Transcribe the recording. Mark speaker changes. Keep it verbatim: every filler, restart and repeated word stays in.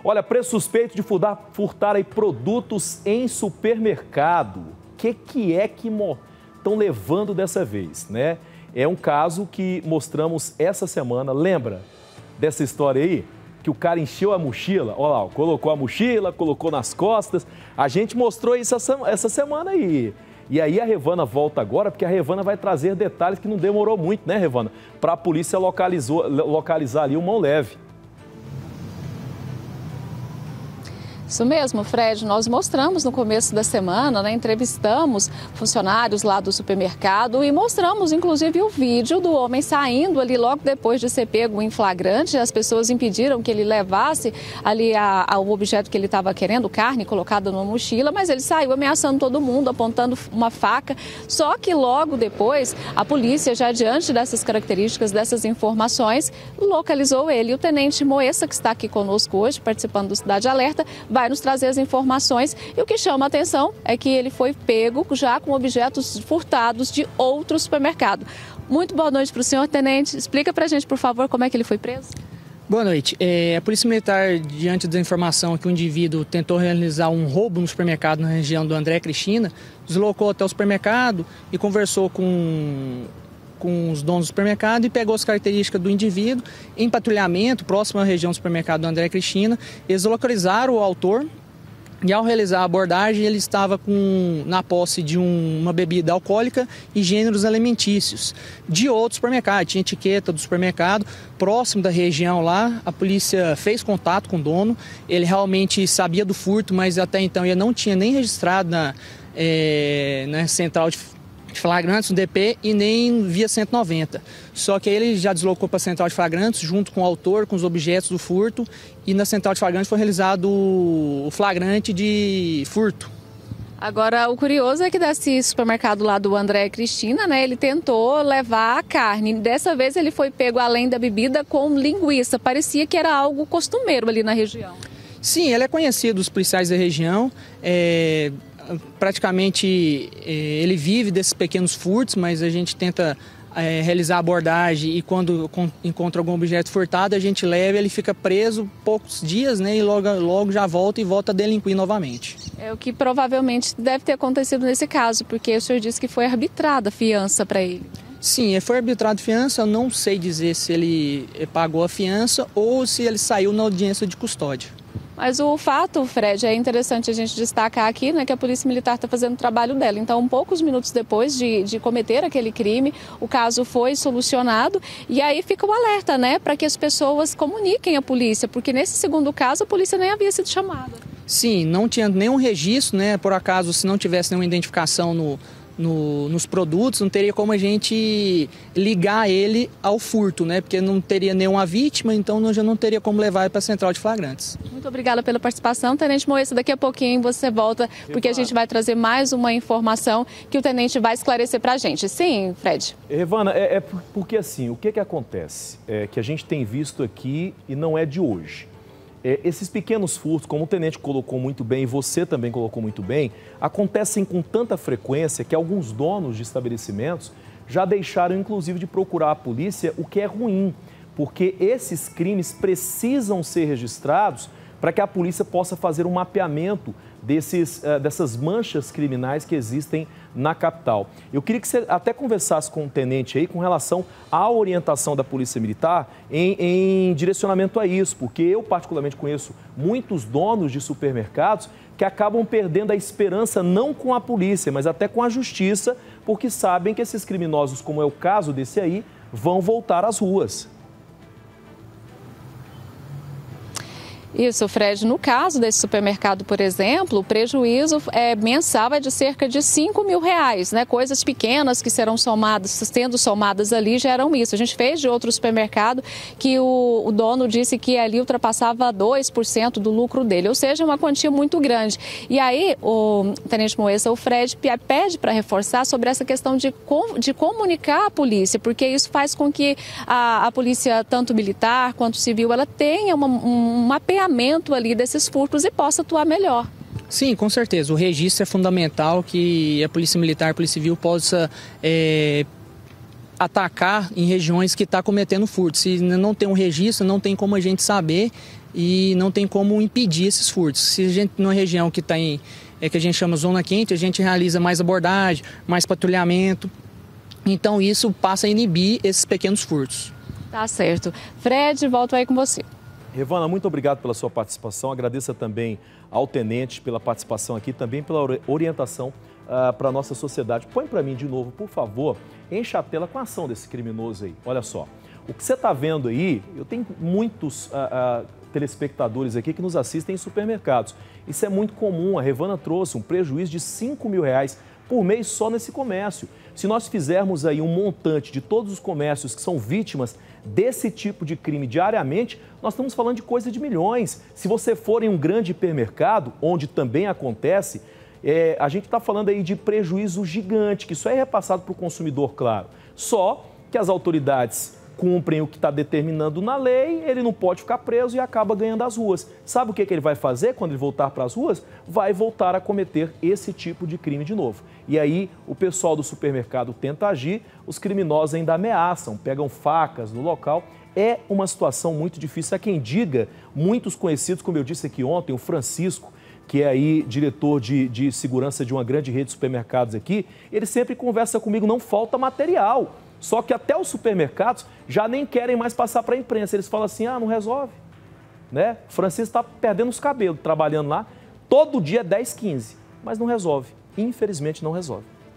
Speaker 1: Olha, preço suspeito de furtar, furtar aí produtos em supermercado. O que, que é que estão levando dessa vez, né? É um caso que mostramos essa semana. Lembra dessa história aí? Que o cara encheu a mochila, olha lá, colocou a mochila, colocou nas costas. A gente mostrou isso essa semana aí. E aí a Revana volta agora, porque a Revana vai trazer detalhes que não demorou muito, né, Revana? Para a polícia localizou, localizar ali o mão leve.
Speaker 2: Isso mesmo, Fred, nós mostramos no começo da semana, né, entrevistamos funcionários lá do supermercado e mostramos inclusive o vídeo do homem saindo ali logo depois de ser pego em flagrante. As pessoas impediram que ele levasse ali a, a, o objeto que ele estava querendo, carne colocada numa mochila, mas ele saiu ameaçando todo mundo, apontando uma faca. Só que logo depois, a polícia, já diante dessas características, dessas informações, localizou ele. E o tenente Moessa, que está aqui conosco hoje, participando do Cidade Alerta, vai vai nos trazer as informações e o que chama a atenção é que ele foi pego já com objetos furtados de outro supermercado. Muito boa noite para o senhor, tenente. Explica para a gente, por favor, como é que ele foi preso.
Speaker 3: Boa noite. É, a Polícia Militar, diante da informação que o indivíduo tentou realizar um roubo no supermercado na região do André Cristina, deslocou até o supermercado e conversou com... com os donos do supermercado e pegou as características do indivíduo em patrulhamento próximo à região do supermercado do André Cristina. Eles localizaram o autor e, ao realizar a abordagem, ele estava com, na posse de um, uma bebida alcoólica e gêneros alimentícios de outro supermercado. Tinha etiqueta do supermercado próximo da região lá. A polícia fez contato com o dono. Ele realmente sabia do furto, mas até então ele não tinha nem registrado na, é, na central de de flagrantes no D P e nem via cento e noventa. Só que aí ele já deslocou para a central de flagrantes junto com o autor, com os objetos do furto, e na central de flagrantes foi realizado o flagrante de furto.
Speaker 2: Agora, o curioso é que desse supermercado lá do André Cristina, né, ele tentou levar a carne. Dessa vez ele foi pego, além da bebida, com linguiça. Parecia que era algo costumeiro ali na região.
Speaker 3: Sim, ele é conhecido dos policiais da região. É... Praticamente ele vive desses pequenos furtos, mas a gente tenta é, realizar a abordagem e quando encontra algum objeto furtado, a gente leva, ele fica preso poucos dias, né, e logo, logo já volta e volta a delinquir novamente.
Speaker 2: É o que provavelmente deve ter acontecido nesse caso, porque o senhor disse que foi arbitrada a fiança para ele.
Speaker 3: Sim, foi arbitrado fiança, eu não sei dizer se ele pagou a fiança ou se ele saiu na audiência de custódia.
Speaker 2: Mas o fato, Fred, é interessante a gente destacar aqui, né, que a Polícia Militar está fazendo o trabalho dela. Então, poucos minutos depois de, de cometer aquele crime, o caso foi solucionado e aí fica o alerta, né, para que as pessoas comuniquem à polícia, porque nesse segundo caso a polícia nem havia sido chamada.
Speaker 3: Sim, não tinha nenhum registro, né, por acaso, se não tivesse nenhuma identificação no... No, nos produtos, não teria como a gente ligar ele ao furto, né? Porque não teria nenhuma vítima, então nós já não teria como levar ele para a central de flagrantes.
Speaker 2: Muito obrigada pela participação, Tenente Moessa. Daqui a pouquinho você volta, porque a gente vai trazer mais uma informação que o Tenente vai esclarecer para a gente. Sim, Fred?
Speaker 1: Revana, é, é porque assim, o que que acontece? É que a gente tem visto aqui e não é de hoje. É, esses pequenos furtos, como o tenente colocou muito bem e você também colocou muito bem, acontecem com tanta frequência que alguns donos de estabelecimentos já deixaram, inclusive, de procurar a polícia, o que é ruim, porque esses crimes precisam ser registrados para que a polícia possa fazer um mapeamento desses, uh, dessas manchas criminais que existem na capital. Eu queria que você até conversasse com o tenente aí com relação à orientação da Polícia Militar em, em direcionamento a isso, porque eu particularmente conheço muitos donos de supermercados que acabam perdendo a esperança não com a polícia, mas até com a justiça, porque sabem que esses criminosos, como é o caso desse aí, vão voltar às ruas.
Speaker 2: Isso, Fred. No caso desse supermercado, por exemplo, o prejuízo é, mensal é de cerca de cinco mil reais, né? Coisas pequenas que serão somadas, sendo somadas ali, geram isso. A gente fez de outro supermercado que o, o dono disse que ali ultrapassava dois por cento do lucro dele, ou seja, uma quantia muito grande. E aí, o Tenente Moessa, o Fred pede para reforçar sobre essa questão de, com, de comunicar à polícia, porque isso faz com que a, a polícia, tanto militar quanto civil, ela tenha uma, um mapeamento ali desses furtos e possa atuar melhor.
Speaker 3: Sim, com certeza. O registro é fundamental, que a Polícia Militar e a Polícia Civil possa é, atacar em regiões que está cometendo furto. Se não tem um registro, não tem como a gente saber e não tem como impedir esses furtos. Se a gente, numa região que está em, é que a gente chama zona quente, a gente realiza mais abordagem, mais patrulhamento, então isso passa a inibir esses pequenos furtos.
Speaker 2: Tá certo. Fred, volto aí com você.
Speaker 1: Revana, muito obrigado pela sua participação. Agradeço também ao tenente pela participação aqui, também pela orientação uh, para a nossa sociedade. Põe para mim de novo, por favor, enche a tela com a ação desse criminoso aí. Olha só, o que você está vendo aí, eu tenho muitos uh, uh, telespectadores aqui que nos assistem em supermercados. Isso é muito comum, a Revana trouxe um prejuízo de cinco mil reais por mês só nesse comércio. Se nós fizermos aí um montante de todos os comércios que são vítimas desse tipo de crime diariamente, nós estamos falando de coisa de milhões. Se você for em um grande hipermercado, onde também acontece, é, a gente está falando aí de prejuízo gigante, que isso é repassado para o consumidor, claro. Só que as autoridades cumprem o que está determinando na lei, ele não pode ficar preso e acaba ganhando as ruas. Sabe o que, que ele vai fazer quando ele voltar para as ruas? Vai voltar a cometer esse tipo de crime de novo. E aí o pessoal do supermercado tenta agir, os criminosos ainda ameaçam, pegam facas no local. É uma situação muito difícil. Há quem diga, muitos conhecidos, como eu disse aqui ontem, o Francisco, que é aí diretor de, de segurança de uma grande rede de supermercados aqui, ele sempre conversa comigo, não falta material. Só que até os supermercados já nem querem mais passar para a imprensa. Eles falam assim, ah, não resolve. Né? O Francisco está perdendo os cabelos, trabalhando lá, todo dia dez, quinze, mas não resolve. Infelizmente não resolve.